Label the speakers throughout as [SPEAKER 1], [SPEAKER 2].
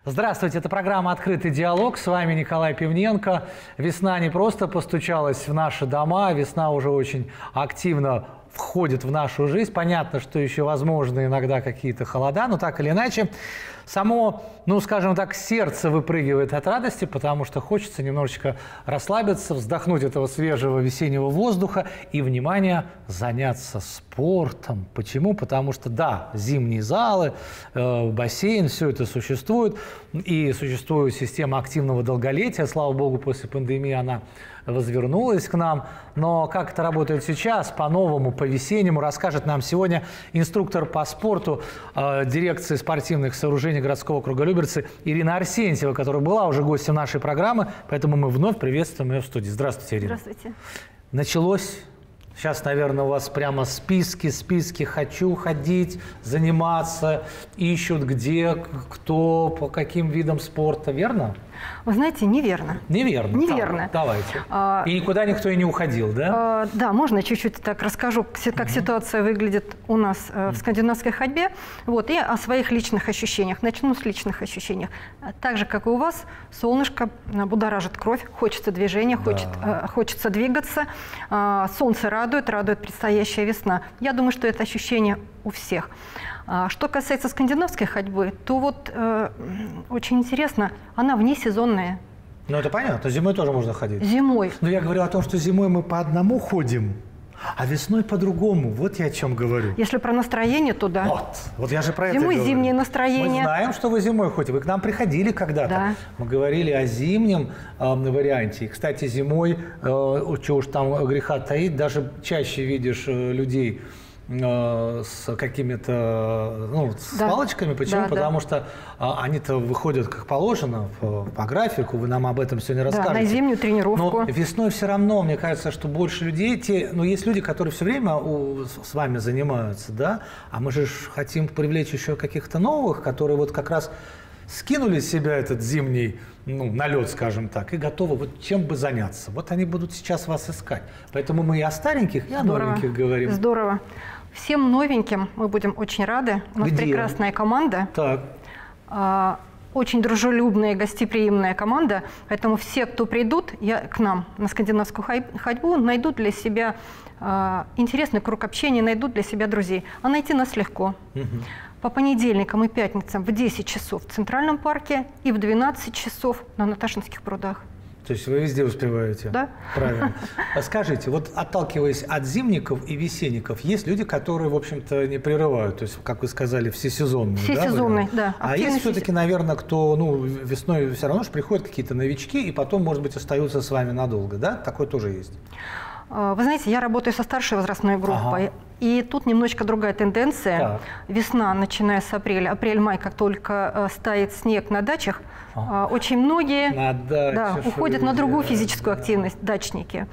[SPEAKER 1] Здравствуйте, это программа «Открытый диалог». С вами Николай Пивненко. Весна не просто постучалась в наши дома, весна уже очень активно входит в нашу жизнь. Понятно, что еще возможны иногда какие-то холода, но так или иначе, само, скажем так, сердце выпрыгивает от радости, потому что хочется немножечко расслабиться, вздохнуть этого свежего весеннего воздуха и, внимание, заняться спортом. Почему? Потому что, да, зимние залы, бассейн, все это существует, и существует система активного долголетия. Слава богу, после пандемии она возвернулась к нам. Но как это работает сейчас, по-новому, по-весеннему, расскажет нам сегодня инструктор по спорту дирекции спортивных сооружений городского округа Люберцы Ирина Арсентьева, которая была уже гостем нашей программы, поэтому мы вновь приветствуем ее в студии. Здравствуйте, Ирина.
[SPEAKER 2] Здравствуйте.
[SPEAKER 1] Началось. Сейчас, наверное, у вас прямо списки «хочу ходить», заниматься, ищут где, кто, по каким видам спорта, верно?
[SPEAKER 2] Вы знаете, неверно.
[SPEAKER 1] Неверно?
[SPEAKER 2] Неверно.
[SPEAKER 1] Давайте. И никуда никто и не уходил, да?
[SPEAKER 2] Да, можно чуть-чуть так расскажу, как ситуация выглядит у нас в скандинавской ходьбе. И о своих личных ощущениях. Начну с личных ощущений. Так же, как и у вас, солнышко будоражит кровь, хочется движения, хочется двигаться. Солнце радует предстоящая весна. Я думаю, что это ощущение у всех. Что касается скандинавской ходьбы, то очень интересно, она внесезонная.
[SPEAKER 1] Ну, это понятно, зимой тоже можно ходить.
[SPEAKER 2] Зимой.
[SPEAKER 1] Но я говорю о том, что зимой мы по одному ходим, а весной по-другому. Вот я о чем говорю.
[SPEAKER 2] Если про настроение, то да.
[SPEAKER 1] Вот я же про это
[SPEAKER 2] говорю.
[SPEAKER 1] Зимой
[SPEAKER 2] зимнее настроение.
[SPEAKER 1] Мы знаем, что вы зимой ходите. Вы к нам приходили когда-то.
[SPEAKER 2] Да. Мы
[SPEAKER 1] говорили о зимнем варианте. И, кстати, зимой, чего уж там греха таить, даже чаще видишь людей с какими-то, с палочками. Почему? Потому что они-то выходят как положено по графику. Вы нам об этом сегодня расскажете.
[SPEAKER 2] Да, на зимнюю тренировку.
[SPEAKER 1] Но весной все равно, мне кажется, что больше людей. Есть люди, которые все время с вами занимаются, да? А мы же хотим привлечь еще каких-то новых, которые как раз скинули с себя этот зимний налет, скажем так, и готовы чем бы заняться. Они будут сейчас вас искать. Поэтому мы и о стареньких, и о новеньких говорим.
[SPEAKER 2] Здорово. Всем новеньким мы будем очень рады. У нас прекрасная команда.
[SPEAKER 1] Так.
[SPEAKER 2] Очень дружелюбная, гостеприимная команда. Поэтому все, кто придут к нам на скандинавскую ходьбу, найдут для себя интересный круг общения, найдут для себя друзей. А найти нас легко. По понедельникам и пятницам в 10 часов в Центральном парке и в 12 часов на Наташинских прудах.
[SPEAKER 1] То есть вы везде успеваете?
[SPEAKER 2] Да.
[SPEAKER 1] Правильно. Скажите, отталкиваясь от зимников и весенников, есть люди, которые, в общем-то, не прерывают, то есть, как вы сказали, всесезонные.
[SPEAKER 2] Всесезонные, да.
[SPEAKER 1] А есть все-таки, наверное, кто, весной все равно приходят какие-то новички, и потом, может быть, остаются с вами надолго, да? Такое тоже есть.
[SPEAKER 2] Вы знаете, я работаю со старшей возрастной группой, и тут немножечко другая тенденция.
[SPEAKER 1] Так.
[SPEAKER 2] Весна, начиная с апреля, апрель-май, как только стает снег на дачах, очень многие уходят на другую физическую активность, дачники.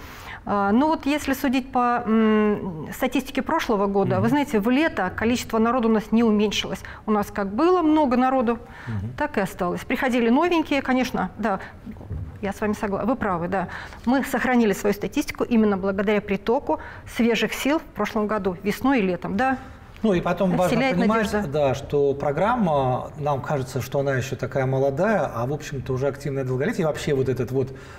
[SPEAKER 2] Если судить по статистике прошлого года, вы знаете, в лето количество народу у нас не уменьшилось. У нас как было много народу, так и осталось. Приходили новенькие, конечно, да. Я с вами согласна. Вы правы, да. Мы сохранили свою статистику именно благодаря притоку свежих сил в прошлом году, весной и летом, да.
[SPEAKER 1] И потом важно понимать, что программа, нам кажется, что она еще такая молодая, а в общем-то уже активное долголетие. И вообще этот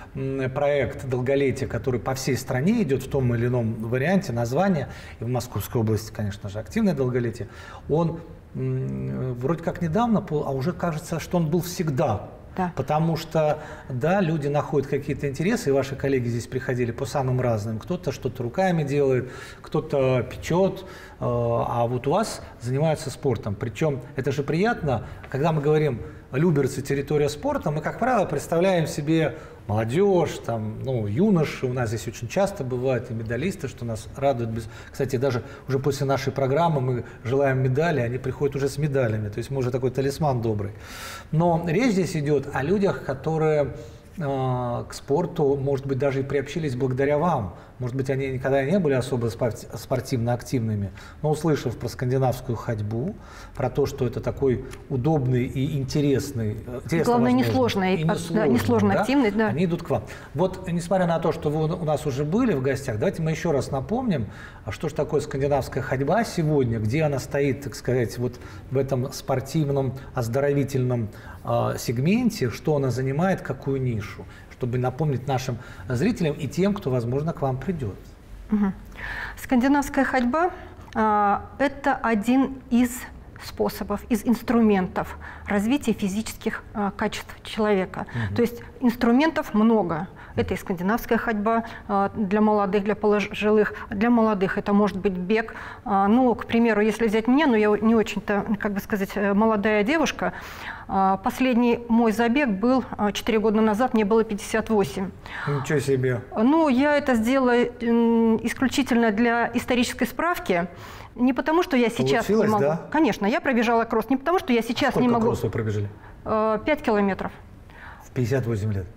[SPEAKER 1] проект долголетия, который по всей стране идет в том или ином варианте, название, и в Московской области, конечно же, активное долголетие, он вроде как недавно, а уже кажется, что он был всегда.
[SPEAKER 2] Да.
[SPEAKER 1] Потому что, люди находят какие-то интересы, и ваши коллеги здесь приходили по самым разным. Кто-то что-то руками делает, кто-то печет, а у вас занимаются спортом. Причем это же приятно, когда мы говорим «Люберцы, территория спорта», мы, как правило, представляем себе молодежь, юноши. У нас здесь очень часто бывают и медалисты, что нас радует. Кстати, даже уже после нашей программы мы желаем медали, они приходят уже с медалями. То есть мы уже такой талисман добрый. Но речь здесь идет о людях, которые к спорту, может быть, даже и приобщились благодаря вам. может быть, они никогда не были особо спортивно активными, но услышав про скандинавскую ходьбу, про то, что это такой удобный и интересный,
[SPEAKER 2] главное, несложная активность, да,
[SPEAKER 1] они идут к вам. Вот, несмотря на то, что вы у нас уже были в гостях, давайте мы еще раз напомним, что же такое скандинавская ходьба сегодня, где она стоит, так сказать, вот в этом спортивном, оздоровительном сегменте, что она занимает, какую нишу, чтобы напомнить нашим зрителям и тем, кто, возможно, к вам придет.
[SPEAKER 2] Скандинавская ходьба – это один из способов, из инструментов развития физических качеств человека. То есть инструментов много. Это и скандинавская ходьба для молодых, для пожилых. Для молодых это может быть бег. Ну, к примеру, если взять меня, но я не очень-то, как бы сказать, молодая девушка. Последний мой забег был 4 года назад, мне было 58.
[SPEAKER 1] Ничего себе.
[SPEAKER 2] Ну, я это сделала исключительно для исторической справки. Не потому, что я сейчас не могу. Да? Конечно, я пробежала кросс. Не потому, что я сейчас не могу.
[SPEAKER 1] Сколько кросс вы пробежали?
[SPEAKER 2] 5 километров.
[SPEAKER 1] В 58 лет?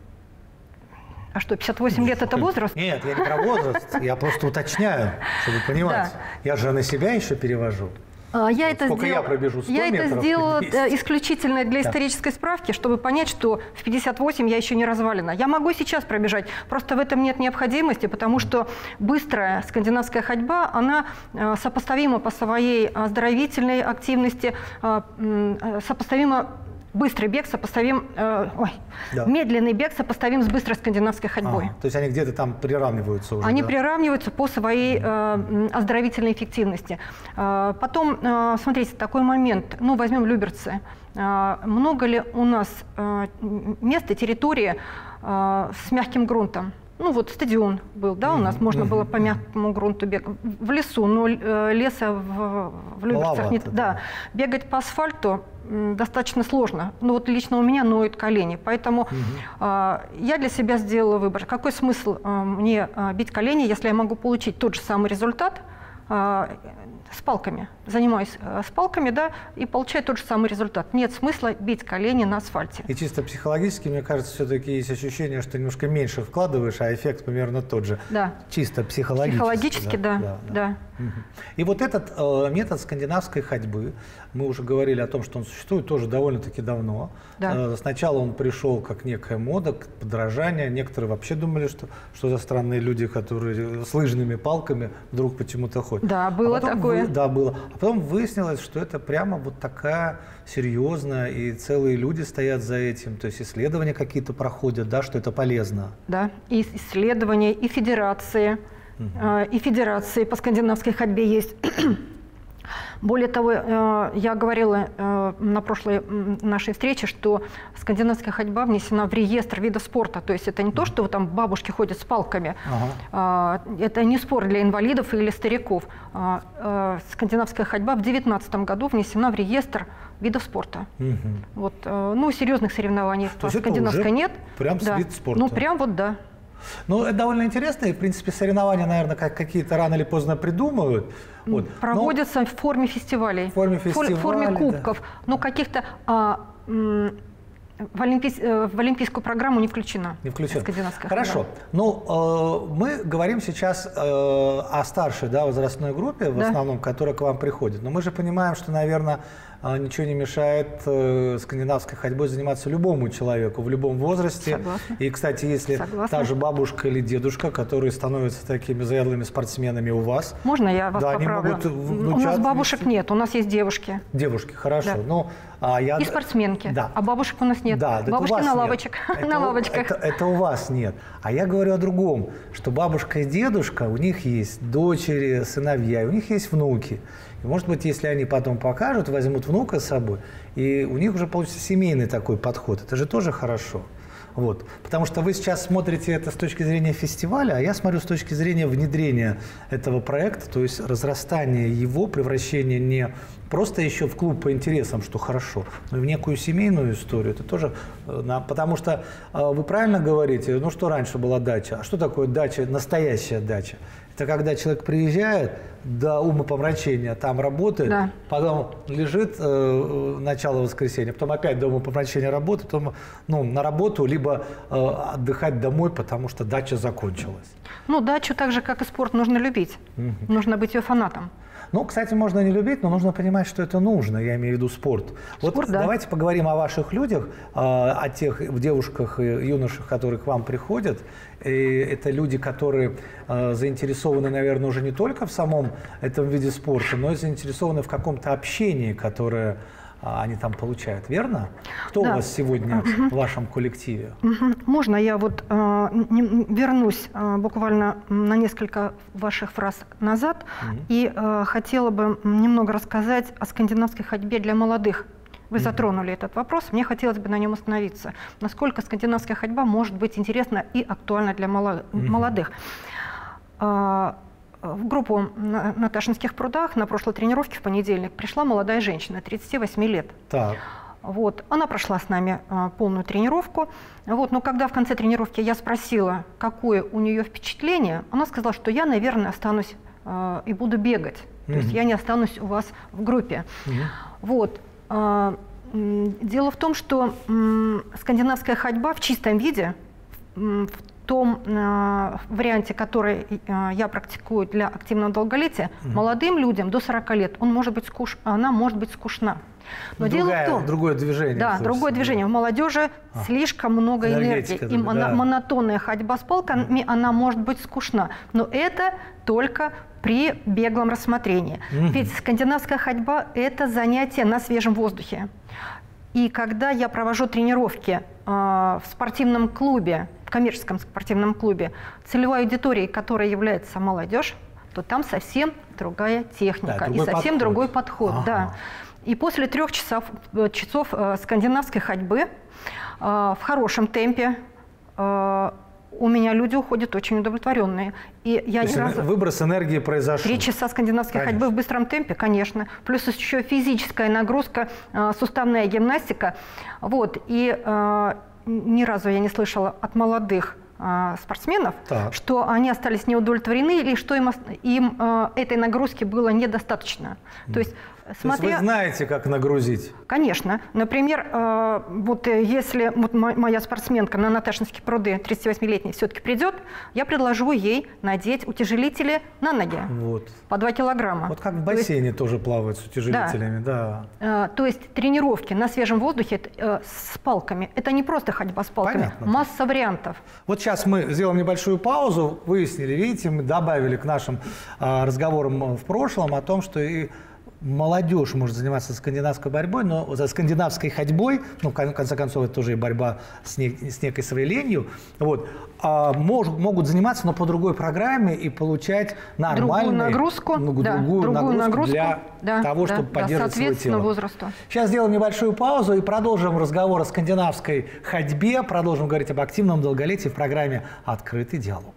[SPEAKER 2] А что, 58 лет – это возраст?
[SPEAKER 1] Нет, я не про возраст, я просто уточняю, чтобы понимать. Я же на себя еще перевожу.
[SPEAKER 2] Я это сделала
[SPEAKER 1] –
[SPEAKER 2] исключительно для исторической справки, чтобы понять, что в 58 я еще не развалена. Я могу сейчас пробежать, просто в этом нет необходимости, потому что быстрая скандинавская ходьба, она сопоставима по своей оздоровительной активности, сопоставима. Быстрый бег сопоставим, медленный бег сопоставим с быстрой скандинавской ходьбой.
[SPEAKER 1] То есть они где-то там приравниваются уже?
[SPEAKER 2] Они приравниваются по своей оздоровительной эффективности. Потом, смотрите, такой момент. Ну, возьмем Люберцы. Много ли у нас места, территории с мягким грунтом? Ну, вот стадион был, да, у нас можно было по мягкому грунту бегать. В лесу, но леса в Люберцах нет. Да, бегать по асфальту достаточно сложно. Ну, вот лично у меня ноют колени. Поэтому я для себя сделала выбор. Какой смысл мне бить колени, если я могу получить тот же самый результат с палками? Занимаюсь с палками, да, и получаю тот же самый результат. Нет смысла бить колени на асфальте.
[SPEAKER 1] И чисто психологически, мне кажется, все-таки есть ощущение, что немножко меньше вкладываешь, а эффект примерно тот же.
[SPEAKER 2] Да.
[SPEAKER 1] Чисто психологически.
[SPEAKER 2] Психологически, да.
[SPEAKER 1] И вот этот метод скандинавской ходьбы, мы уже говорили о том, что он существует тоже довольно-таки давно. Да. Сначала он пришел как некая мода, подражание. Некоторые вообще думали, что за странные люди, которые с лыжными палками вдруг почему-то ходят.
[SPEAKER 2] Да, было такое.
[SPEAKER 1] Да, было. А потом выяснилось, что это прямо вот такая серьезная, и целые люди стоят за этим. То есть исследования какие-то проходят, да, что это полезно.
[SPEAKER 2] Да, и исследования, и федерации. И федерации по скандинавской ходьбе есть. Более того, я говорила на прошлой нашей встрече, что скандинавская ходьба внесена в реестр видов спорта. То есть это не то, что там бабушки ходят с палками. Это не спорт для инвалидов или стариков. Скандинавская ходьба в 2019 году внесена в реестр видов спорта. Вот, ну, серьезных соревнований по скандинавской нет.
[SPEAKER 1] Прям вид спорта.
[SPEAKER 2] Ну, прям вот да.
[SPEAKER 1] Ну, это довольно интересно, и, в принципе, соревнования, наверное, какие-то рано или поздно придумают. Вот.
[SPEAKER 2] Проводятся в форме фестивалей, в форме кубков, да. Но каких-то в олимпийскую программу не включена.
[SPEAKER 1] Не включена. Хорошо. Ну, мы говорим сейчас о старшей, да, возрастной группе, в основном, которая к вам приходит. Но мы же понимаем, что, наверное, ничего не мешает скандинавской ходьбой заниматься любому человеку в любом возрасте.
[SPEAKER 2] Согласна.
[SPEAKER 1] И, кстати, если та же бабушка или дедушка, которые становятся такими заядлыми спортсменами у вас...
[SPEAKER 2] Можно я вас поправлю? У нас бабушек
[SPEAKER 1] вместе?
[SPEAKER 2] Нет, у нас есть девушки.
[SPEAKER 1] Девушки, хорошо.
[SPEAKER 2] Да.
[SPEAKER 1] Но,
[SPEAKER 2] и спортсменки.
[SPEAKER 1] Да.
[SPEAKER 2] А бабушек у нас нет.
[SPEAKER 1] Да,
[SPEAKER 2] бабушки на лавочках.
[SPEAKER 1] На лавочках. Это у вас нет. А я говорю о другом, что бабушка и дедушка, у них есть дочери, сыновья, и у них есть внуки. И, может быть, если они потом покажут, возьмут внука с собой, и у них уже получится семейный такой подход. Это же тоже хорошо. Вот. Потому что вы сейчас смотрите это с точки зрения фестиваля, а я смотрю с точки зрения внедрения этого проекта, то есть разрастания его, превращения не просто еще в клуб по интересам, что хорошо, но и в некую семейную историю. Это тоже, потому что вы правильно говорите, ну что раньше была дача, а что такое дача, настоящая дача? Это когда человек приезжает до умопомрачения, там работает, да. Потом лежит начало воскресенья, потом опять до умопомрачения работает, потом на работу, либо отдыхать домой, потому что дача закончилась.
[SPEAKER 2] Ну, дачу так же, как и спорт, нужно любить. Нужно быть ее фанатом.
[SPEAKER 1] Ну, кстати, можно не любить, но нужно понимать, что это нужно, я имею в виду спорт. Вот да. Давайте поговорим о ваших людях, о тех девушках и юношах, которые к вам приходят. И это люди, которые заинтересованы, наверное, уже не только в самом этом виде спорта, но и заинтересованы в каком-то общении, которое они там получают, верно? Кто да. у вас сегодня в вашем коллективе?
[SPEAKER 2] Можно я вот вернусь буквально на несколько ваших фраз назад и хотела бы немного рассказать о скандинавской ходьбе для молодых. Вы затронули этот вопрос, мне хотелось бы на нем остановиться. Насколько скандинавская ходьба может быть интересна и актуальна для молодых. В группу на Ташинских прудах на прошлой тренировке в понедельник пришла молодая женщина, 38 лет.
[SPEAKER 1] Так.
[SPEAKER 2] Вот. Она прошла с нами полную тренировку. Вот. Но когда в конце тренировки я спросила, какое у нее впечатление, она сказала, что я, наверное, останусь и буду бегать. То есть я не останусь у вас в группе. Вот. Дело в том, что скандинавская ходьба в чистом виде, в том варианте, который я практикую для активного долголетия, молодым людям до 40 лет она может быть скучна. Но дело в том,
[SPEAKER 1] другое движение.
[SPEAKER 2] Да, другое движение. В молодежи слишком много энергии. И монотонная ходьба с палками, она может быть скучна. Но это только при беглом рассмотрении. Ведь скандинавская ходьба – это занятие на свежем воздухе. И когда я провожу тренировки в спортивном клубе, в коммерческом спортивном клубе, целевой аудиторией, которой является молодежь, то там совсем другая техника и совсем другой подход. Да. И после 3 часов скандинавской ходьбы в хорошем темпе у меня люди уходят очень удовлетворенные. И я
[SPEAKER 1] выброс энергии произошел.
[SPEAKER 2] 3 часа скандинавской ходьбы в быстром темпе, конечно. Плюс еще физическая нагрузка, суставная гимнастика. Вот. И ни разу я не слышала от молодых спортсменов, что они остались неудовлетворены или что им этой нагрузки было недостаточно. То есть
[SPEAKER 1] вы знаете, как нагрузить?
[SPEAKER 2] Конечно. Например, вот если моя спортсменка на Наташинские пруды, 38-летняя, все-таки придет, я предложу ей надеть утяжелители на ноги по 2 килограмма.
[SPEAKER 1] Вот как в бассейне тоже плавают с утяжелителями. Да.
[SPEAKER 2] То есть тренировки на свежем воздухе с палками. Это не просто ходьба с палками. Понятно. Масса вариантов.
[SPEAKER 1] Вот сейчас мы сделаем небольшую паузу, выяснили, видите, мы добавили к нашим разговорам в прошлом о том, что и молодежь может заниматься скандинавской борьбой, но за скандинавской ходьбой, в конце концов, это тоже и борьба с некой своей ленью, могут заниматься, но по другой программе и получать нормальную
[SPEAKER 2] нагрузку,
[SPEAKER 1] другую нагрузку для того, чтобы поддерживать свое тело.
[SPEAKER 2] Возрасту.
[SPEAKER 1] Сейчас сделаем небольшую паузу и продолжим разговор о скандинавской ходьбе, продолжим говорить об активном долголетии в программе «Открытый диалог».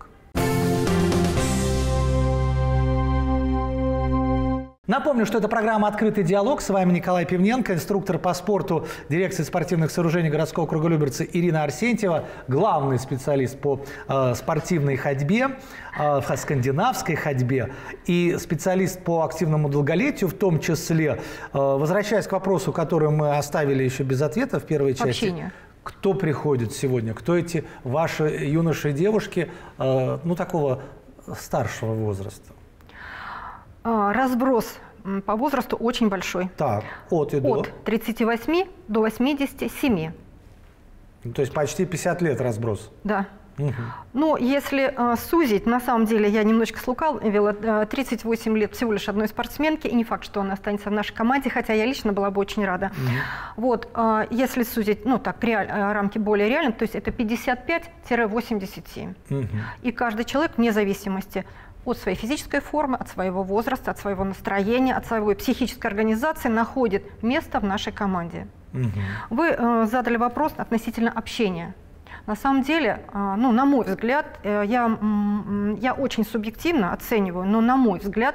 [SPEAKER 1] Напомню, что это программа «Открытый диалог». С вами Николай Пивненко, инструктор по спорту дирекции спортивных сооружений городского округа Люберцы Ирина Арсентьева, главный специалист по спортивной ходьбе, скандинавской ходьбе и специалист по активному долголетию в том числе. Возвращаясь к вопросу, который мы оставили еще без ответа в первой части.
[SPEAKER 2] Общение.
[SPEAKER 1] Кто приходит сегодня? Кто эти ваши юноши и девушки, такого старшего возраста?
[SPEAKER 2] Разброс по возрасту очень большой.
[SPEAKER 1] Так, от
[SPEAKER 2] 38 до 87.
[SPEAKER 1] То есть почти 50 лет разброс.
[SPEAKER 2] Да. Ну, если сузить, на самом деле, я немножечко слукавила, 38 лет всего лишь одной спортсменки, и не факт, что она останется в нашей команде, хотя я лично была бы очень рада. Вот, если сузить, рамки более реальные, то есть это 55-87. И каждый человек, вне зависимости от своей физической формы, от своего возраста, от своего настроения, от своей психической организации находит место в нашей команде. Вы задали вопрос относительно общения. На самом деле, на мой взгляд, я очень субъективно оцениваю, но на мой взгляд,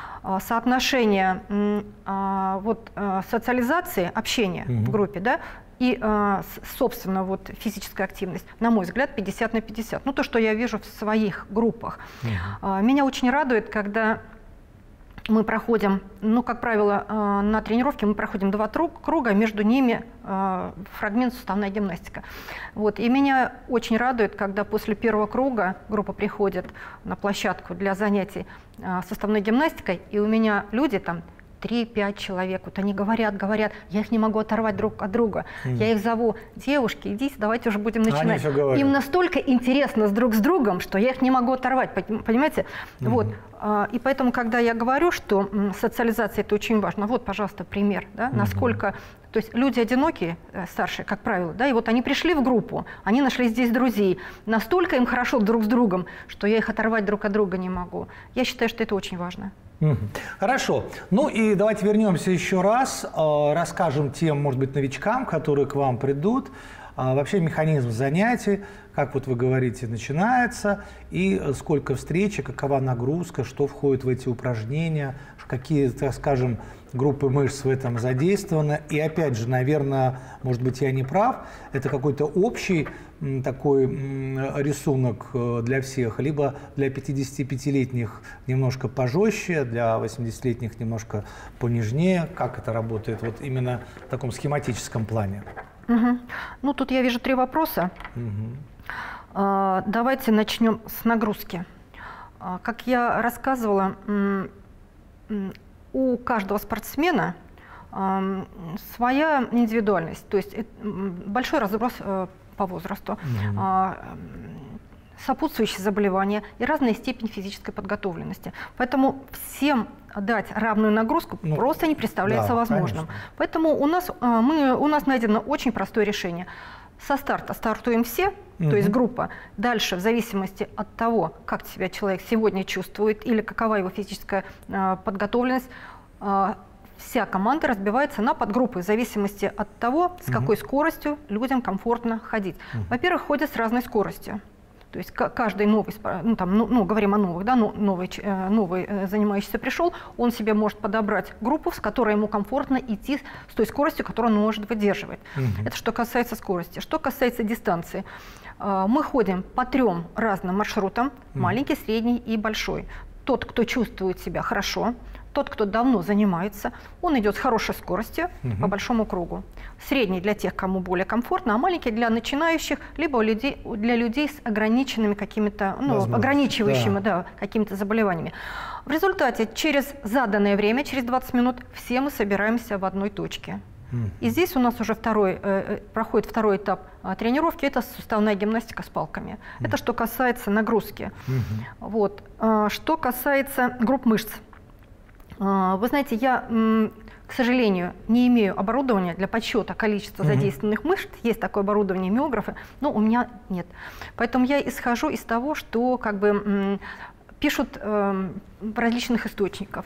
[SPEAKER 2] соотношение социализации, общения в группе, и, собственно, вот физическая активность, на мой взгляд, 50 на 50. Ну, то, что я вижу в своих группах. Меня очень радует, когда мы проходим, ну, как правило, на тренировке мы проходим 2 круга, между ними фрагмент суставная гимнастика. Вот. И меня очень радует, когда после первого круга группа приходит на площадку для занятий суставной гимнастикой, и у меня люди там 3-5 человек, вот они говорят, я их не могу оторвать друг от друга. Я их зову: девушки, идите, давайте уже будем начинать. Им настолько интересно друг с другом, что я их не могу оторвать, понимаете? Вот. И поэтому, когда я говорю, что социализация – это очень важно, вот, пожалуйста, пример, да, насколько… То есть люди одинокие, старшие, как правило, да, и вот они пришли в группу, они нашли здесь друзей, настолько им хорошо друг с другом, что я их оторвать друг от друга не могу. Я считаю, что это очень важно.
[SPEAKER 1] Хорошо. Ну и давайте вернемся еще раз, расскажем тем, может быть, новичкам, которые к вам придут, вообще механизм занятий, как вот вы говорите, начинается, и сколько встреч, какова нагрузка, что входит в эти упражнения, какие, так скажем, группы мышц в этом задействованы. И опять же, наверное, может быть, я не прав, это какой-то общий такой рисунок для всех, либо для 55-летних немножко пожестче, для 80-летних немножко понежнее. Как это работает вот именно в таком схематическом плане?
[SPEAKER 2] Ну, тут я вижу 3 вопроса. Давайте начнем с нагрузки. Как я рассказывала, у каждого спортсмена своя индивидуальность, то есть большой разброс по возрасту, сопутствующие заболевания и разная степень физической подготовленности. Поэтому всем дать равную нагрузку просто не представляется возможным. Конечно. Поэтому у нас найдено очень простое решение. Со старта стартуем все, то есть группа. Дальше, в зависимости от того, как себя человек сегодня чувствует или какова его физическая подготовленность, вся команда разбивается на подгруппы в зависимости от того, с какой скоростью людям комфортно ходить. Во-первых, ходят с разной скоростью. То есть каждый новый, говорим о новых, да, новый занимающийся пришел, он себе может подобрать группу, с которой ему комфортно идти с той скоростью, которую он может выдерживать. Это что касается скорости. Что касается дистанции. Мы ходим по 3 разным маршрутам, маленький, средний и большой. Тот, кто чувствует себя хорошо, тот, кто давно занимается, он идет с хорошей скоростью по большому кругу. Средний для тех, кому более комфортно, а маленький для начинающих, либо для людей с ограниченными какими-то, ограничивающими какими-то заболеваниями. В результате через заданное время, через 20 минут, все мы собираемся в одной точке. И здесь у нас уже проходит второй этап тренировки, это суставная гимнастика с палками. Это что касается нагрузки. Вот. Что касается групп мышц. Вы знаете, я, к сожалению, не имею оборудования для подсчета количества задействованных мышц. Есть такое оборудование, миографы, но у меня нет. Поэтому я исхожу из того, что как бы пишут в различных источниках.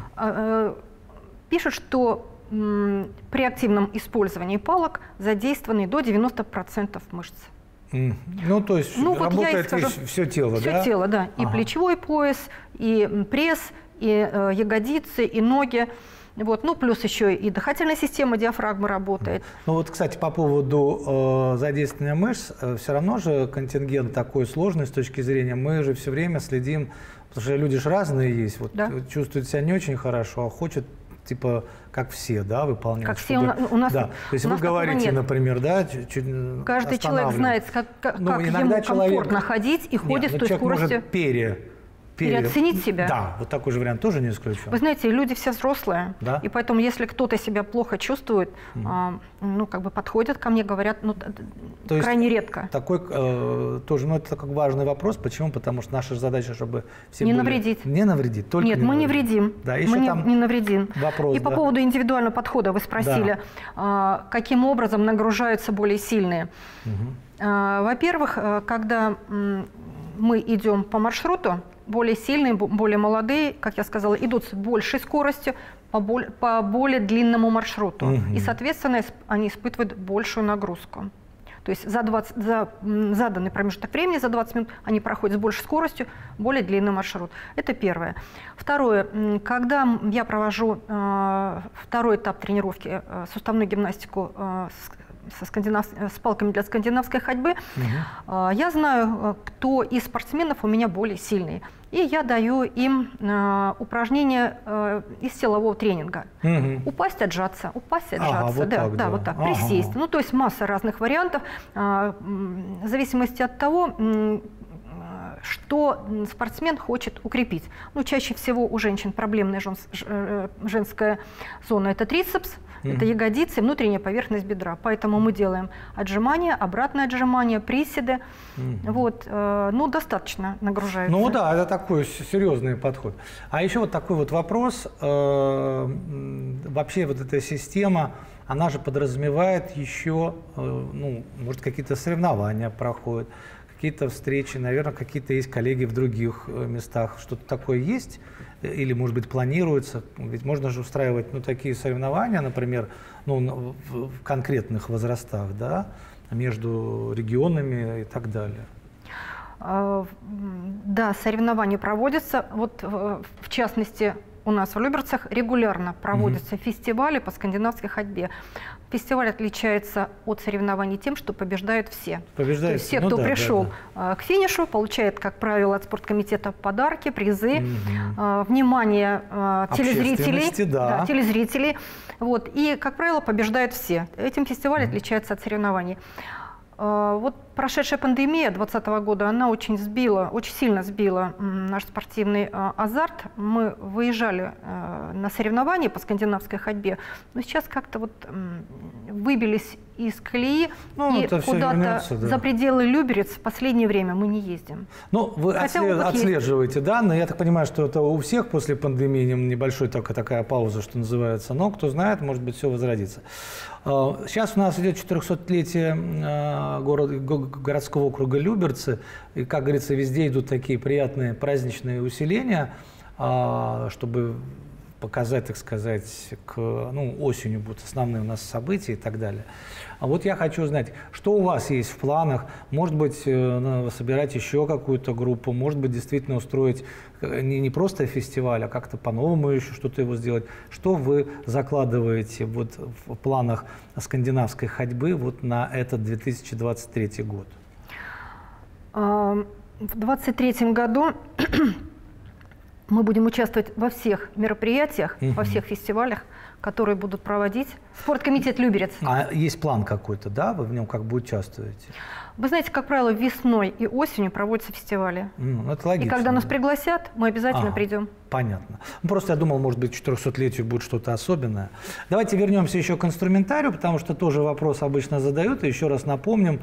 [SPEAKER 2] Пишут, что при активном использовании палок задействованы до 90% мышц.
[SPEAKER 1] Ну, то есть работает все тело, да?
[SPEAKER 2] Все тело, да. И плечевой пояс, и пресс, и ягодицы, и ноги. Вот. Ну, плюс еще и дыхательная система, диафрагма работает.
[SPEAKER 1] Ну вот, кстати, по поводу задействования мышц, все равно же контингент такой сложный с точки зрения, мы же все время следим, потому что люди же разные есть, вот чувствуют себя не очень хорошо, а хочет типа как все, да, выполнять.
[SPEAKER 2] Как все у нас.
[SPEAKER 1] Да. То есть вы говорите, например, да,
[SPEAKER 2] каждый человек знает, как ему комфортно ходить и ходит с той скоростью.
[SPEAKER 1] Может
[SPEAKER 2] переоценить себя.
[SPEAKER 1] Да, вот такой же вариант тоже не исключен.
[SPEAKER 2] Вы знаете, люди все взрослые,
[SPEAKER 1] да?
[SPEAKER 2] И поэтому, если кто-то себя плохо чувствует, ну, как бы подходят ко мне, говорят, ну, то крайне редко.
[SPEAKER 1] Такой тоже, ну, это такой важный вопрос. Почему? Потому что наша задача, чтобы все
[SPEAKER 2] не
[SPEAKER 1] были...
[SPEAKER 2] навредить.
[SPEAKER 1] Не навредить, только
[SPEAKER 2] Нет, мы не вредим.
[SPEAKER 1] Да,
[SPEAKER 2] мы не навредим.
[SPEAKER 1] Вопрос,
[SPEAKER 2] и по поводу индивидуального подхода вы спросили, каким образом нагружаются более сильные. Во-первых, когда мы идем по маршруту, более сильные, более молодые, как я сказала, идут с большей скоростью по более длинному маршруту. И, соответственно, они испытывают большую нагрузку. То есть за заданный промежуток времени, за 20 минут, они проходят с большей скоростью более длинный маршрут. Это первое. Второе. Когда я провожу второй этап тренировки, суставную гимнастику с палками для скандинавской ходьбы, я знаю, кто из спортсменов у меня более сильный. И я даю им упражнения из силового тренинга. Упасть, отжаться, упасть, отжаться.
[SPEAKER 1] Вот
[SPEAKER 2] да,
[SPEAKER 1] так,
[SPEAKER 2] да, вот так, присесть. Ну, то есть масса разных вариантов, в зависимости от того, что спортсмен хочет укрепить. Ну, чаще всего у женщин проблемная женская зона – это трицепс, это ягодицы, внутренняя поверхность бедра. Поэтому мы делаем отжимания, обратное отжимание, приседы. Вот, ну, достаточно нагружается.
[SPEAKER 1] Ну да, это такой серьезный подход. А еще вот такой вот вопрос. Вообще вот эта система, она же подразумевает еще, ну, может, какие-то соревнования проходят, какие-то встречи, наверное, какие-то есть коллеги в других местах. Что-то такое есть? Или, может быть, планируется? Ведь можно же устраивать, ну, такие соревнования, например, ну, в конкретных возрастах, да, между регионами и так далее.
[SPEAKER 2] Да, соревнования проводятся. Вот, в частности, у нас в Люберцах регулярно проводятся фестивали по скандинавской ходьбе. Фестиваль отличается от соревнований тем, что побеждают все.
[SPEAKER 1] Побеждают
[SPEAKER 2] все, кто пришел к финишу, получает, как правило, от спорткомитета подарки, призы, внимание телезрителей. Вот, и, как правило, побеждают все. Этим фестиваль отличается от соревнований. Вот прошедшая пандемия 2020 года, она очень сильно сбила наш спортивный азарт. Мы выезжали на соревнования по скандинавской ходьбе, но сейчас как-то вот выбились из колеи, и куда-то за пределы Люберец в последнее время мы не ездим.
[SPEAKER 1] Ну, вы отслеживаете данные. Я так понимаю, что это у всех после пандемии небольшой такая пауза, что называется. Но, кто знает, может быть, все возродится. Сейчас у нас идет 400-летие городского округа Люберцы. И, как говорится, везде идут такие приятные праздничные усиления, чтобы показать, так сказать, осенью будут основные у нас события и так далее. А вот я хочу знать, что у вас есть в планах? Может быть, собирать еще какую-то группу, может быть, действительно устроить не просто фестиваль, а как-то по-новому еще что-то его сделать. Что вы закладываете вот в планах скандинавской ходьбы вот на этот 2023 год?
[SPEAKER 2] В 2023 году мы будем участвовать во всех мероприятиях, во всех фестивалях, которые будут проводить спорткомитет Люберец.
[SPEAKER 1] А есть план какой-то, да? Вы в нем как бы участвуете?
[SPEAKER 2] Вы знаете, как правило, весной и осенью проводятся фестивали.
[SPEAKER 1] Это логично.
[SPEAKER 2] И когда нас пригласят, мы обязательно придем.
[SPEAKER 1] Понятно. Просто я думал, может быть, к 400-летию будет что-то особенное. Давайте вернемся еще к инструментарию, потому что тоже вопрос обычно задают. И еще раз напомним,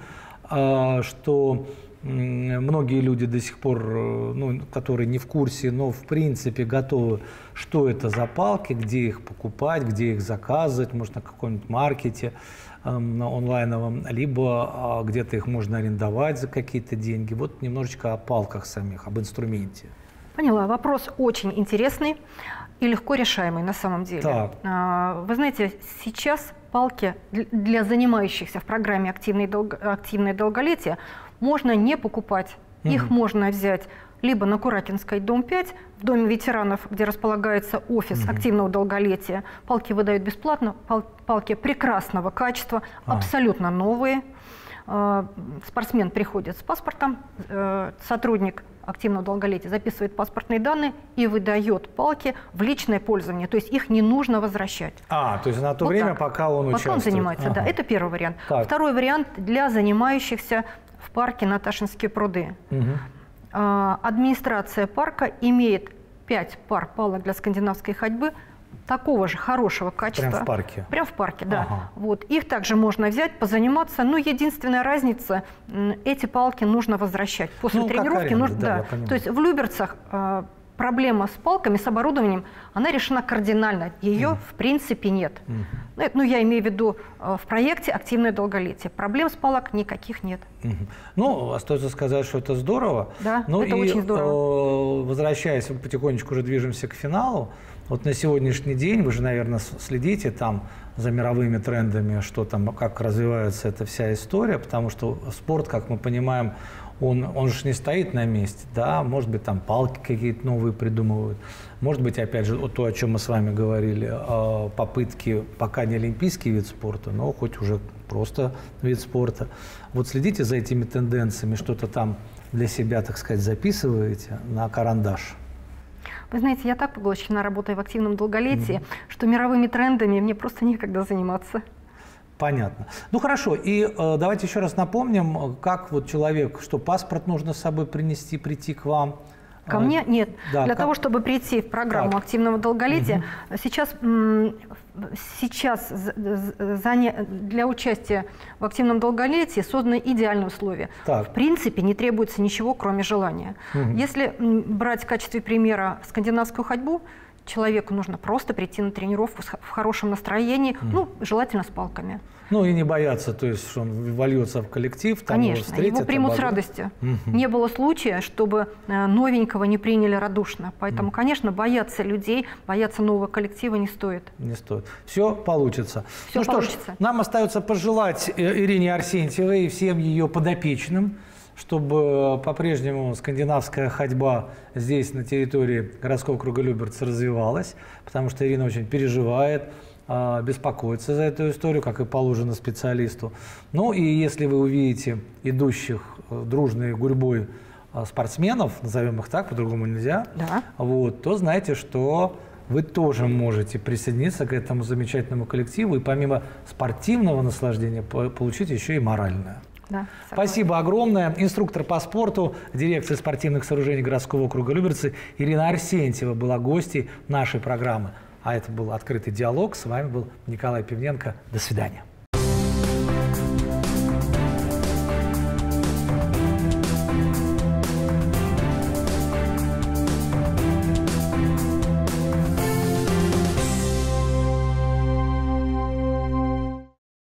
[SPEAKER 1] что многие люди до сих пор, которые не в курсе, но в принципе готовы, что это за палки, где их покупать, где их заказывать, может, на каком-нибудь маркете онлайновом, либо где-то их можно арендовать за какие-то деньги. Вот немножечко о палках самих, об инструменте.
[SPEAKER 2] Поняла. Вопрос очень интересный и легко решаемый на самом деле.
[SPEAKER 1] Так.
[SPEAKER 2] Вы знаете, сейчас палки для занимающихся в программе «Активное долголетие» можно не покупать. Их можно взять либо на Куракинской, дом 5, в Доме ветеранов, где располагается офис активного долголетия. Палки выдают бесплатно, палки прекрасного качества, абсолютно новые. Спортсмен приходит с паспортом, сотрудник активного долголетия записывает паспортные данные и выдает палки в личное пользование. То есть их не нужно возвращать.
[SPEAKER 1] То есть на то время, пока он участвует.
[SPEAKER 2] Пока он занимается, да. Это первый вариант. Так. Второй вариант для занимающихся в парке Наташинские пруды. Администрация парка имеет 5 пар палок для скандинавской ходьбы такого же хорошего качества.
[SPEAKER 1] Прямо в парке?
[SPEAKER 2] Прямо в парке, да. Вот. Их также можно взять, позаниматься. Но единственная разница, эти палки нужно возвращать. После тренировки нужно... Да. То есть в Люберцах проблема с палками, с оборудованием, она решена кардинально. Ее в принципе нет. Я имею в виду в проекте «Активное долголетие». Проблем с палок никаких нет.
[SPEAKER 1] Остается сказать, что это здорово.
[SPEAKER 2] Да, это очень здорово.
[SPEAKER 1] Возвращаясь, мы потихонечку уже движемся к финалу. Вот на сегодняшний день вы же, наверное, следите там за мировыми трендами, что там, как развивается эта вся история, потому что спорт, как мы понимаем, он же не стоит на месте, да, может быть, там палки какие-то новые придумывают, может быть, опять же, то, о чем мы с вами говорили, попытки, пока не олимпийский вид спорта, но хоть уже просто вид спорта. Вот следите за этими тенденциями, что-то там для себя, так сказать, записываете на карандаш.
[SPEAKER 2] Вы знаете, я так поглощена работой в активном долголетии, что мировыми трендами мне просто некогда заниматься.
[SPEAKER 1] Понятно. Ну хорошо, и давайте еще раз напомним, как вот человек, что паспорт нужно с собой принести, прийти к вам?
[SPEAKER 2] Ко мне? Нет. Да, для того, чтобы прийти в программу активного долголетия, сейчас для участия в активном долголетии созданы идеальные условия. В принципе, не требуется ничего, кроме желания. Если брать в качестве примера скандинавскую ходьбу, человеку нужно просто прийти на тренировку в хорошем настроении, ну, желательно с палками.
[SPEAKER 1] Ну и не бояться, то есть, что он вольется в коллектив, там
[SPEAKER 2] конечно, его встретят, его примут с радостью. Не было случая, чтобы новенького не приняли радушно. Поэтому, конечно, бояться людей, бояться нового коллектива не стоит. Не стоит.
[SPEAKER 1] Все получится.
[SPEAKER 2] Все получится.
[SPEAKER 1] Что ж, нам остается пожелать Ирине Арсентьевой и всем ее подопечным, чтобы по-прежнему скандинавская ходьба здесь, на территории городского круга Люберцы, развивалась, потому что Ирина очень переживает, беспокоится за эту историю, как и положено специалисту. Ну и если вы увидите идущих дружной гурьбой спортсменов, назовем их так, по-другому нельзя, вот, то знайте, что вы тоже можете присоединиться к этому замечательному коллективу и помимо спортивного наслаждения получить еще и моральное.
[SPEAKER 2] Да,
[SPEAKER 1] спасибо огромное. Инструктор по спорту дирекции спортивных сооружений городского округа Люберцы Ирина Арсентьева была гостьей нашей программы. А это был «Открытый диалог». С вами был Николай Пивненко. До свидания.